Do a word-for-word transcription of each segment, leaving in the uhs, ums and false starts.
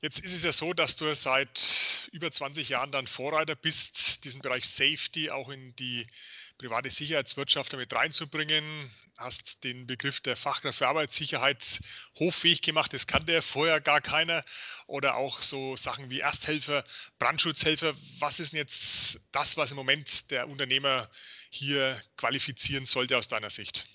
Jetzt ist es ja so, dass du seit über zwanzig Jahren dann Vorreiter bist, diesen Bereich Safety auch in die private Sicherheitswirtschaft damit reinzubringen. Hast den Begriff der Fachkraft für Arbeitssicherheit hoffähig gemacht. Das kannte ja vorher gar keiner. Oder auch so Sachen wie Ersthelfer, Brandschutzhelfer. Was ist denn jetzt das, was im Moment der Unternehmer hier qualifizieren sollte aus deiner Sicht?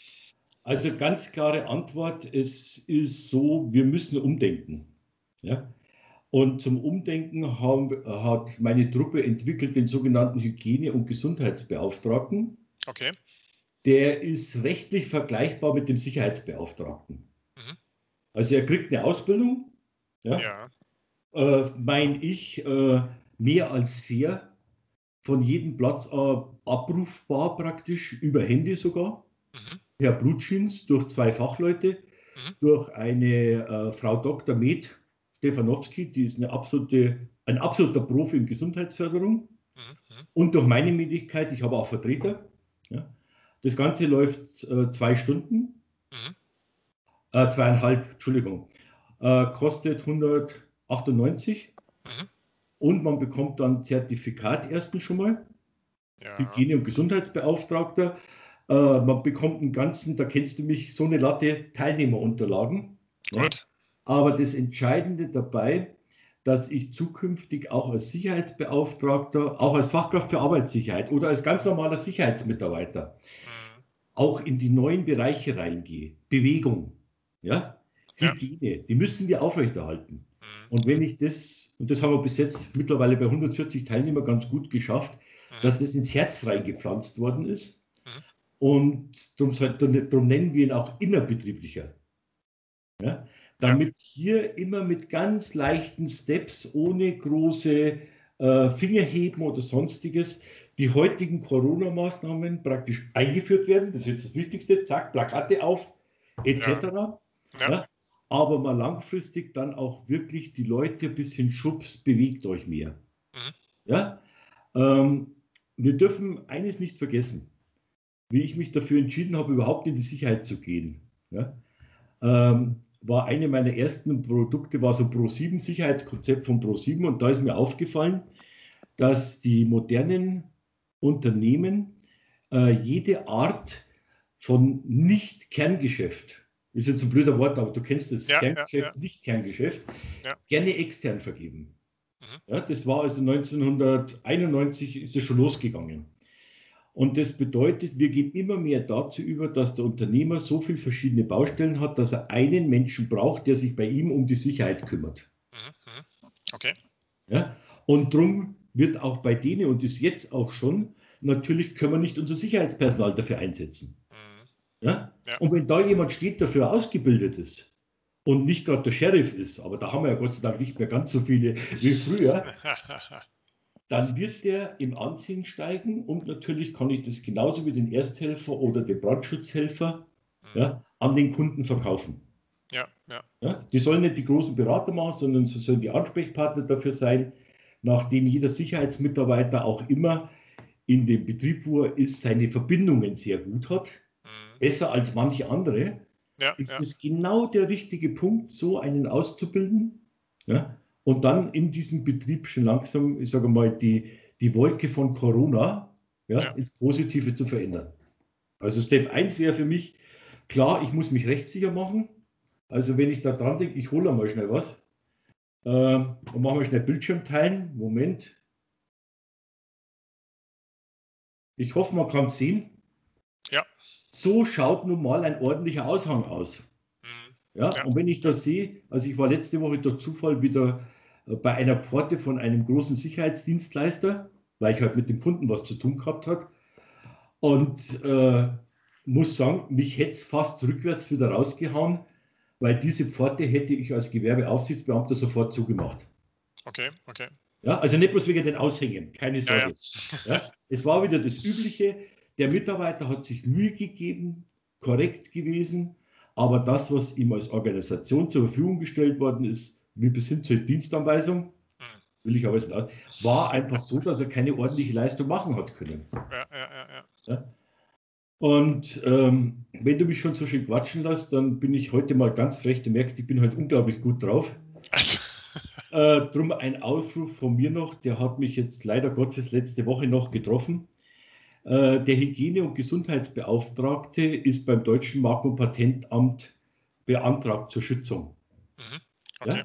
Also ganz klare Antwort, es ist so, wir müssen umdenken. Ja? Und zum Umdenken haben, hat meine Truppe entwickelt den sogenannten Hygiene- und Gesundheitsbeauftragten. Okay. Der ist rechtlich vergleichbar mit dem Sicherheitsbeauftragten. Mhm. Also er kriegt eine Ausbildung, ja, Ja. äh, meine ich, äh, mehr als fair, von jedem Platz äh, abrufbar praktisch, über Handy sogar, Mhm. per Blutschins durch zwei Fachleute, Mhm. durch eine äh, Frau Doktor Med Stefanowski, die ist eine absolute, ein absoluter Profi in Gesundheitsförderung, Mhm. und durch meine Möglichkeit, ich habe auch Vertreter. Ja. Das Ganze läuft äh, zwei Stunden, Mhm. äh, zweieinhalb, Entschuldigung, äh, kostet hundertachtundneunzig, Mhm. und man bekommt dann Zertifikat erstens schon mal, Ja. Hygiene- und Gesundheitsbeauftragter. Äh, man bekommt einen ganzen, da kennst du mich, so eine Latte Teilnehmerunterlagen. Ja. Gut. Aber das Entscheidende dabei, dass ich zukünftig auch als Sicherheitsbeauftragter, auch als Fachkraft für Arbeitssicherheit oder als ganz normaler Sicherheitsmitarbeiter Mhm. auch in die neuen Bereiche reingehe. Bewegung, ja, Ja. Hygiene, die müssen wir aufrechterhalten. Mhm. Und wenn ich das, und das haben wir bis jetzt mittlerweile bei hundertvierzig Teilnehmern ganz gut geschafft, Mhm. dass das ins Herz reingepflanzt worden ist. Mhm. Und darum, darum nennen wir ihn auch innerbetrieblicher. Ja? Damit hier immer mit ganz leichten Steps, ohne große äh, Fingerheben oder sonstiges, die heutigen Corona-Maßnahmen praktisch eingeführt werden. Das ist jetzt das Wichtigste, zack, Plakate auf, et cetera. Ja. Ja? Aber mal langfristig dann auch wirklich die Leute ein bisschen schubst, bewegt euch mehr. Mhm. Ja? Ähm, wir dürfen eines nicht vergessen, wie ich mich dafür entschieden habe, überhaupt in die Sicherheit zu gehen. Ja? Ähm, war eine meiner ersten Produkte, war so Pro sieben Sicherheitskonzept von Pro sieben, und da ist mir aufgefallen, dass die modernen Unternehmen äh, jede Art von Nicht-Kerngeschäft, ist jetzt ein blöder Wort, aber du kennst das, Ja. Kerngeschäft, Ja. Nicht-Kerngeschäft, Ja. gerne extern vergeben. Mhm. Ja, das war also neunzehnhunderteinundneunzig ist es schon losgegangen. Und das bedeutet, wir gehen immer mehr dazu über, dass der Unternehmer so viele verschiedene Baustellen hat, dass er einen Menschen braucht, der sich bei ihm um die Sicherheit kümmert. Mhm. Okay. Ja? Und darum wird auch bei denen, und ist jetzt auch schon, natürlich können wir nicht unser Sicherheitspersonal dafür einsetzen. Mhm. Ja? Ja. Und wenn da jemand steht, dafür ausgebildet ist und nicht gerade der Sheriff ist, aber da haben wir ja Gott sei Dank nicht mehr ganz so viele wie früher, dann wird der im Ansehen steigen, und natürlich kann ich das genauso wie den Ersthelfer oder den Brandschutzhelfer Mhm. ja, an den Kunden verkaufen. Ja. Ja. Ja, die sollen nicht die großen Berater machen, sondern sie sollen die Ansprechpartner dafür sein, nachdem jeder Sicherheitsmitarbeiter auch immer in dem Betrieb, wo er ist, seine Verbindungen sehr gut hat, Mhm. besser als manche andere, Ja. ist Ja. es genau der richtige Punkt, so einen auszubilden, ja, und dann in diesem Betrieb schon langsam, ich sage mal, die, die Wolke von Corona ja, Ja. ins Positive zu verändern. Also Step eins wäre für mich, klar, ich muss mich rechtssicher machen. Also wenn ich da dran denke, ich hole mal schnell was ähm, und mache mal schnell Bildschirm teilen. Moment. Ich hoffe, man kann es sehen. Ja. So schaut nun mal ein ordentlicher Aushang aus. Mhm. Ja, Ja. und wenn ich das sehe, also ich war letzte Woche durch Zufall wieder äh, bei einer Pforte von einem großen Sicherheitsdienstleister, weil ich halt mit dem Kunden was zu tun gehabt habe, und äh, muss sagen, mich hätte es fast rückwärts wieder rausgehauen, weil diese Pforte hätte ich als Gewerbeaufsichtsbeamter sofort zugemacht. Okay. Okay. Ja, also nicht bloß wegen den Aushängen, keine Ja. Sorge. Ja. Ja, es war wieder das Übliche, der Mitarbeiter hat sich Mühe gegeben, korrekt gewesen, aber das, was ihm als Organisation zur Verfügung gestellt worden ist, wie bis hin zur Dienstanweisung, Mhm. will ich aber jetzt nicht, war einfach so, dass er keine ordentliche Leistung machen hat können. Ja. Ja. Ja. Ja? Und ähm, wenn du mich schon so schön quatschen lässt, dann bin ich heute mal ganz frech. Du merkst, ich bin heute unglaublich gut drauf. Also. Äh, drum ein Aufruf von mir noch, der hat mich jetzt leider Gottes letzte Woche noch getroffen. Äh, der Hygiene- und Gesundheitsbeauftragte ist beim Deutschen Mark- und Patentamt beantragt zur Schützung. Mhm. Okay. Ja?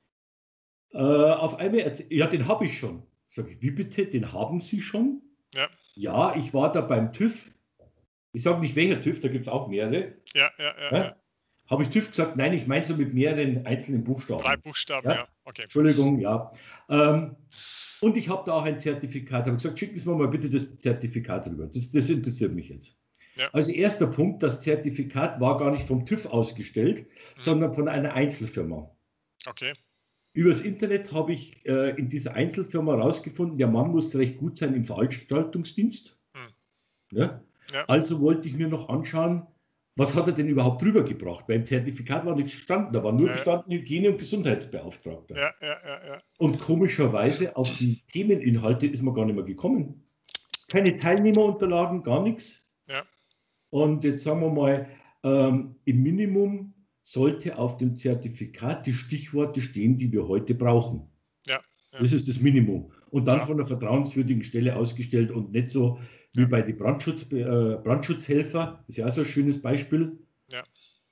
Äh, auf einmal, ja, den habe ich schon. Sag ich, wie bitte, den haben Sie schon? Ja, Ja, ich war da beim TÜV. Ich sage nicht welcher TÜV, da gibt es auch mehrere. ja, ja, ja. Ja? ja. Habe ich TÜV gesagt? Nein, ich meine so mit mehreren einzelnen Buchstaben. Drei Buchstaben, Ja? ja. Okay. Entschuldigung, ja. Ähm, und ich habe da auch ein Zertifikat. Habe gesagt, schicken Sie mir mal bitte das Zertifikat rüber. Das, das interessiert mich jetzt. Ja. Also erster Punkt, das Zertifikat war gar nicht vom TÜV ausgestellt, Mhm. sondern von einer Einzelfirma. Okay. Übers Internet habe ich äh, in dieser Einzelfirma herausgefunden, der Mann muss recht gut sein im Veranstaltungsdienst. Mhm. Ja? Ja. Also wollte ich mir noch anschauen, was hat er denn überhaupt rübergebracht? Beim Zertifikat war nichts gestanden, da war nur Ja. gestanden Hygiene- und Gesundheitsbeauftragter. Ja, ja, ja, ja. Und komischerweise auf die Themeninhalte ist man gar nicht mehr gekommen. Keine Teilnehmerunterlagen, gar nichts. Ja. Und jetzt sagen wir mal, ähm, im Minimum sollte auf dem Zertifikat die Stichworte stehen, die wir heute brauchen. Ja. Ja. Das ist das Minimum. Und dann Klar. von einer vertrauenswürdigen Stelle ausgestellt und nicht so wie Ja. bei den Brandschutz, äh, Brandschutzhelfer. Das ist ja auch so ein schönes Beispiel, Ja.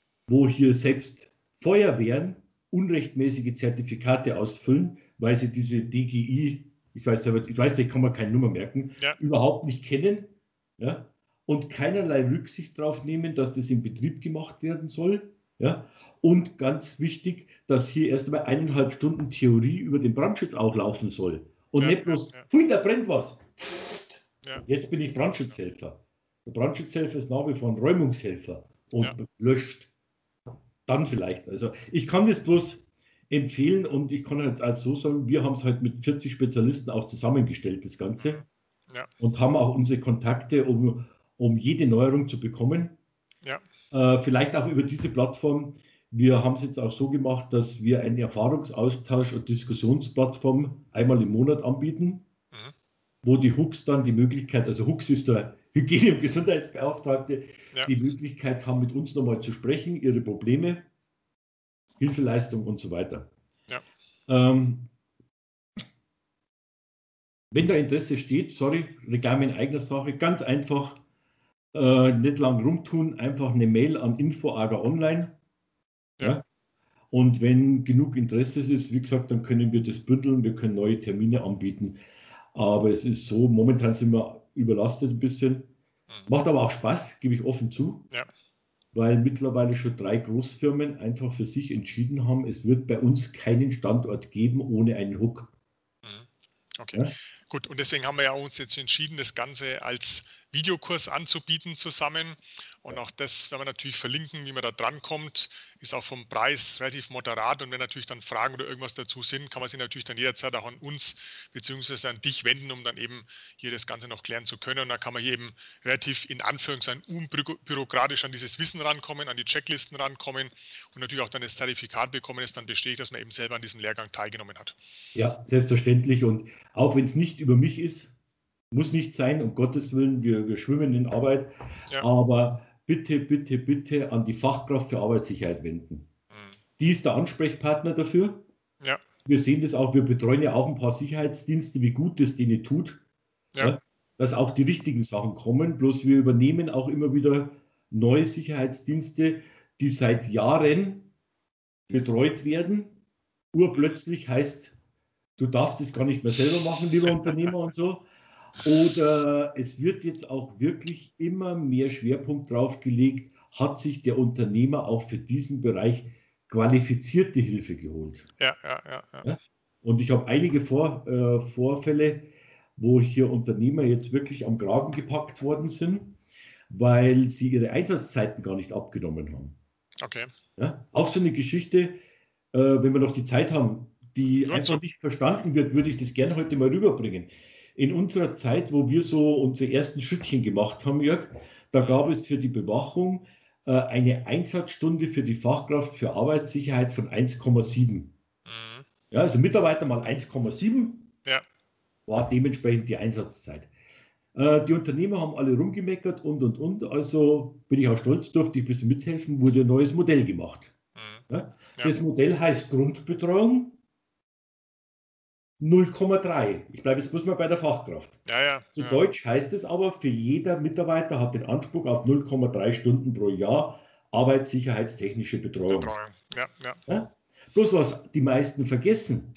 wo hier selbst Feuerwehren unrechtmäßige Zertifikate ausfüllen, weil sie diese D G I, ich weiß, aber, ich weiß, da kann man keine Nummer merken, Ja. überhaupt nicht kennen, ja, und keinerlei Rücksicht darauf nehmen, dass das in Betrieb gemacht werden soll. Ja. Und ganz wichtig, dass hier erst einmal eineinhalb Stunden Theorie über den Brandschutz auch laufen soll. Und Ja, nicht bloß, ja, ja. hui, da brennt was. Ja. Jetzt bin ich Brandschutzhelfer. Der Brandschutzhelfer ist nach wie vor ein Räumungshelfer und Ja. löscht. Dann vielleicht. Also ich kann das bloß empfehlen und ich kann halt als so sagen, wir haben es halt mit vierzig Spezialisten auch zusammengestellt, das Ganze. Ja. Und haben auch unsere Kontakte, um, um jede Neuerung zu bekommen. Ja. Äh, vielleicht auch über diese Plattform. Wir haben es jetzt auch so gemacht, dass wir einen Erfahrungsaustausch- und Diskussionsplattform einmal im Monat anbieten, Mhm. wo die Hooks dann die Möglichkeit, also Hooks ist der Hygiene- und Gesundheitsbeauftragte, Ja. die Möglichkeit haben, mit uns nochmal zu sprechen, ihre Probleme, Hilfeleistung und so weiter. Ja. Ähm, wenn da Interesse steht, sorry, Reklame in eigener Sache, ganz einfach, äh, nicht lang rumtun, einfach eine Mail an Info-Ager Online. Ja. Ja. Und wenn genug Interesse ist, wie gesagt, dann können wir das bündeln, wir können neue Termine anbieten. Aber es ist so, momentan sind wir überlastet ein bisschen. Mhm. Macht aber auch Spaß, gebe ich offen zu. Ja. Weil mittlerweile schon drei Großfirmen einfach für sich entschieden haben, es wird bei uns keinen Standort geben ohne einen Hook. Mhm. Okay, Ja? gut. Und deswegen haben wir ja uns jetzt entschieden, das Ganze als Videokurs anzubieten zusammen. Und auch das werden wir natürlich verlinken, wie man da drankommt. Ist auch vom Preis relativ moderat. Und wenn natürlich dann Fragen oder irgendwas dazu sind, kann man sich natürlich dann jederzeit auch an uns bzw. an dich wenden, um dann eben hier das Ganze noch klären zu können. Und dann kann man hier eben relativ in Anführungszeichen unbürokratisch an dieses Wissen rankommen, an die Checklisten rankommen und natürlich auch dann das Zertifikat bekommen, das dann bestätigt, dass man eben selber an diesem Lehrgang teilgenommen hat. Ja, selbstverständlich. Und auch wenn es nicht über mich ist, muss nicht sein, um Gottes Willen, wir, wir schwimmen in Arbeit. Ja. Aber bitte, bitte, bitte an die Fachkraft für Arbeitssicherheit wenden. Mhm. Die ist der Ansprechpartner dafür. Ja. Wir sehen das auch, wir betreuen ja auch ein paar Sicherheitsdienste, wie gut das denen tut, Ja. ja, dass auch die richtigen Sachen kommen. Bloß wir übernehmen auch immer wieder neue Sicherheitsdienste, die seit Jahren betreut werden. Urplötzlich heißt, du darfst es gar nicht mehr selber machen, lieber Unternehmer und so. Oder es wird jetzt auch wirklich immer mehr Schwerpunkt drauf gelegt, hat sich der Unternehmer auch für diesen Bereich qualifizierte Hilfe geholt. Ja, ja, ja, ja. Ja? Und ich habe einige Vor, äh, Vorfälle, wo hier Unternehmer jetzt wirklich am Kragen gepackt worden sind, weil sie ihre Einsatzzeiten gar nicht abgenommen haben. Okay. Ja? Auch so eine Geschichte, äh, wenn wir noch die Zeit haben, die Ja, einfach so. nicht verstanden wird, würde ich das gerne heute mal rüberbringen. In unserer Zeit, wo wir so unsere ersten Schrittchen gemacht haben, Jörg, da gab es für die Bewachung äh, eine Einsatzstunde für die Fachkraft für Arbeitssicherheit von eins Komma sieben. Mhm. Ja, also Mitarbeiter mal eins Komma sieben Ja. war dementsprechend die Einsatzzeit. Äh, die Unternehmer haben alle rumgemeckert und, und, und. Also bin ich auch stolz, durfte ich ein bisschen mithelfen, wurde ein neues Modell gemacht. Mhm. Ja? Ja. Das Modell heißt Grundbetreuung null Komma drei. Ich bleibe jetzt bloß mal bei der Fachkraft. Ja, ja, Zu ja. Deutsch heißt es aber, für jeder Mitarbeiter hat den Anspruch auf null Komma drei Stunden pro Jahr arbeitssicherheitstechnische Betreuung. Betreuung. Ja, ja. Ja? Bloß was die meisten vergessen,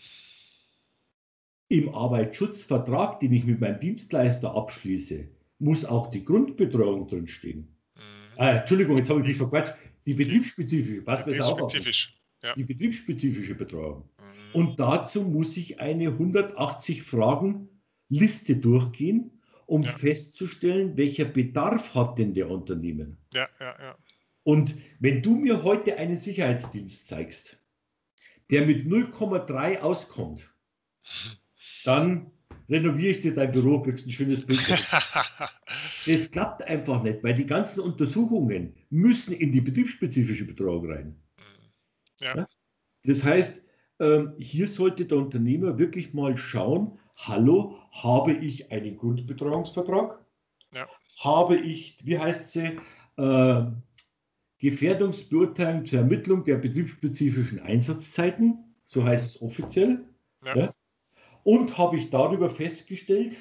im Arbeitsschutzvertrag, den ich mit meinem Dienstleister abschließe, muss auch die Grundbetreuung drinstehen. Mhm. Äh, Entschuldigung, jetzt habe ich mich verquatscht. Die betriebsspezifische, passt besser auf. Betriebsspezifisch. Ja. Die betriebsspezifische Betreuung. Mhm. Und dazu muss ich eine hundertachtzig Fragen Liste durchgehen, um Ja. festzustellen, welcher Bedarf hat denn der Unternehmen. Ja, ja, ja. Und wenn du mir heute einen Sicherheitsdienst zeigst, der mit null Komma drei auskommt, dann renoviere ich dir dein Büro, kriegst ein schönes Bild. Das klappt einfach nicht, weil die ganzen Untersuchungen müssen in die betriebsspezifische Betreuung rein. Ja. Ja? Das heißt, ähm, hier sollte der Unternehmer wirklich mal schauen, hallo, habe ich einen Grundbetreuungsvertrag? Ja. Habe ich, wie heißt sie, äh, Gefährdungsbeurteilung zur Ermittlung der betriebsspezifischen Einsatzzeiten, so heißt es offiziell. Ja. Ja? Und habe ich darüber festgestellt,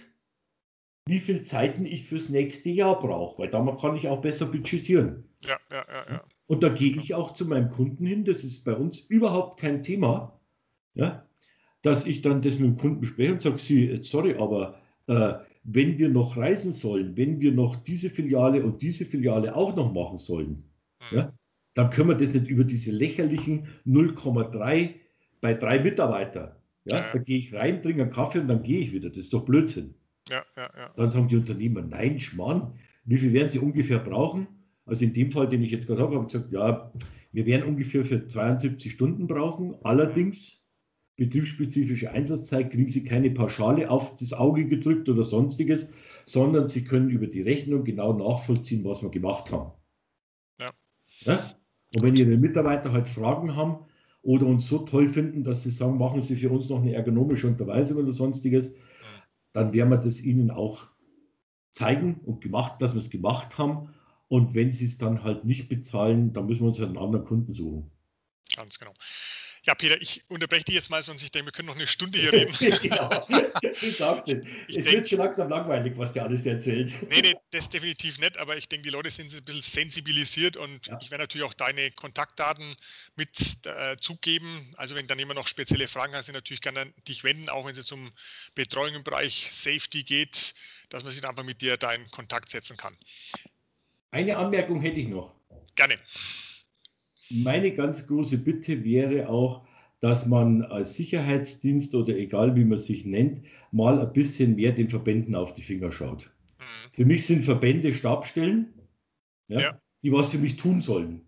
wie viel Zeiten ich fürs nächste Jahr brauche, weil damit kann ich auch besser budgetieren. Ja, ja, ja, ja. Und da gehe ich auch zu meinem Kunden hin, das ist bei uns überhaupt kein Thema, ja, dass ich dann das mit dem Kunden bespreche und sage, Sie, sorry, aber äh, wenn wir noch reisen sollen, wenn wir noch diese Filiale und diese Filiale auch noch machen sollen, Mhm. ja, dann können wir das nicht über diese lächerlichen null Komma drei bei drei Mitarbeitern. Ja, Ja, ja. Da gehe ich rein, trinke einen Kaffee und dann gehe ich wieder. Das ist doch Blödsinn. Ja, ja, ja. Dann sagen die Unternehmer, nein, Schmarrn, wie viel werden sie ungefähr brauchen? Also in dem Fall, den ich jetzt gerade habe, habe ich gesagt, ja, wir werden ungefähr für zweiundsiebzig Stunden brauchen. Allerdings, betriebsspezifische Einsatzzeit, kriegen Sie keine Pauschale auf das Auge gedrückt oder sonstiges, sondern Sie können über die Rechnung genau nachvollziehen, was wir gemacht haben. Ja. Ja? Und wenn Ihre Mitarbeiter halt Fragen haben oder uns so toll finden, dass sie sagen, machen Sie für uns noch eine ergonomische Unterweisung oder sonstiges, dann werden wir das Ihnen auch zeigen und gemacht, dass wir es gemacht haben. Und wenn Sie es dann halt nicht bezahlen, dann müssen wir uns halt einen anderen Kunden suchen. Ganz genau. Ja, Peter, ich unterbreche dich jetzt mal, sonst ich denke, wir können noch eine Stunde hier reden. Genau, du sagst es. Ich Es denk, wird schon langsam langweilig, was dir alles erzählt. Nee, nee, das definitiv nicht, aber ich denke, die Leute sind ein bisschen sensibilisiert und Ja. ich werde natürlich auch deine Kontaktdaten mit äh, zugeben. Also wenn dann jemand noch spezielle Fragen hat, sie natürlich gerne an dich wenden, auch wenn es zum Betreuung im Bereich Safety geht, dass man sich dann einfach mit dir da in Kontakt setzen kann. Eine Anmerkung hätte ich noch. Gerne. Meine ganz große Bitte wäre auch, dass man als Sicherheitsdienst oder egal wie man sich nennt, mal ein bisschen mehr den Verbänden auf die Finger schaut. Mhm. Für mich sind Verbände Stabsstellen, ja, Ja. die was für mich tun sollen.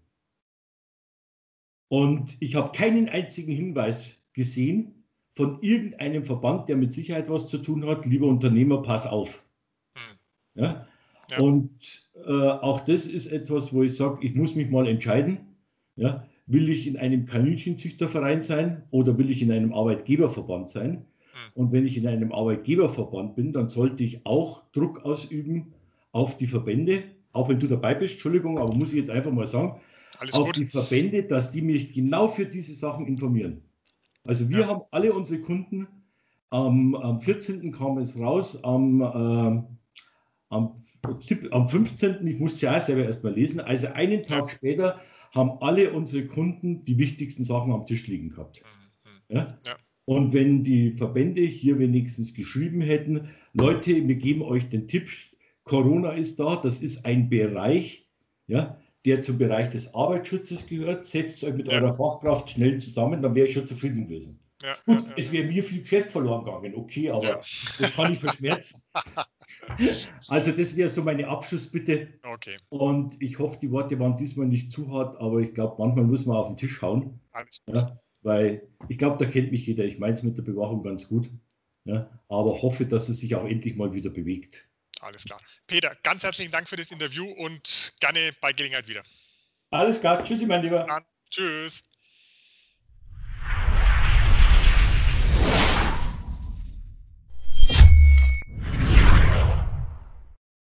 Und ich habe keinen einzigen Hinweis gesehen von irgendeinem Verband, der mit Sicherheit was zu tun hat. Lieber Unternehmer, pass auf. Mhm. Ja? Ja. Und äh, auch das ist etwas, wo ich sage, ich muss mich mal entscheiden. Ja? Will ich in einem Kaninchenzüchterverein sein oder will ich in einem Arbeitgeberverband sein? Mhm. Und wenn ich in einem Arbeitgeberverband bin, dann sollte ich auch Druck ausüben auf die Verbände, auch wenn du dabei bist, Entschuldigung, aber muss ich jetzt einfach mal sagen, Alles auf gut. die Verbände, dass die mich genau für diese Sachen informieren. Also wir Ja. haben alle unsere Kunden, am, am vierzehnten kam es raus, am, ähm, am, am fünfzehnten, ich musste ja auch selber erstmal lesen, also einen Tag Ja. später haben alle unsere Kunden die wichtigsten Sachen am Tisch liegen gehabt. Mhm. Ja? Ja. Und wenn die Verbände hier wenigstens geschrieben hätten, Leute, wir geben euch den Tipp, Corona ist da, das ist ein Bereich, ja, der zum Bereich des Arbeitsschutzes gehört, setzt euch mit Ja. eurer Fachkraft schnell zusammen, dann wäre ich schon zufrieden gewesen. Ja. Gut, Ja. Ja. es wäre mir viel Geschäft verloren gegangen, okay, aber Ja. das kann ich verschmerzen. Also das wäre so meine Abschlussbitte. Okay. Und ich hoffe, die Worte waren diesmal nicht zu hart, aber ich glaube, manchmal muss man auf den Tisch hauen. Alles gut. Ja, weil ich glaube, da kennt mich jeder. Ich meine es mit der Bewachung ganz gut. Ja, aber hoffe, dass es sich auch endlich mal wieder bewegt. Alles klar. Peter, ganz herzlichen Dank für das Interview und gerne bei Gelegenheit wieder. Alles klar. Tschüssi, mein Bis Lieber. dann. Tschüss.